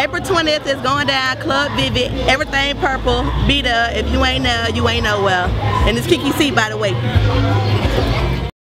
April 20th is going down, Club Vivid, everything purple. Be there. If you ain't there, you ain't nowhere. And it's Kiki C, by the way.